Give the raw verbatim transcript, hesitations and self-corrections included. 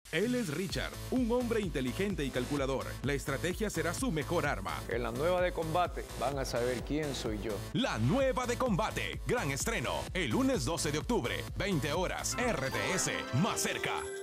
Él es Richard, un hombre inteligente y calculador. La estrategia será su mejor arma. En la nueva de combate van a saber quién soy yo. La nueva de combate. Gran estreno. El lunes doce de octubre, veinte horas. R T S. Más cerca.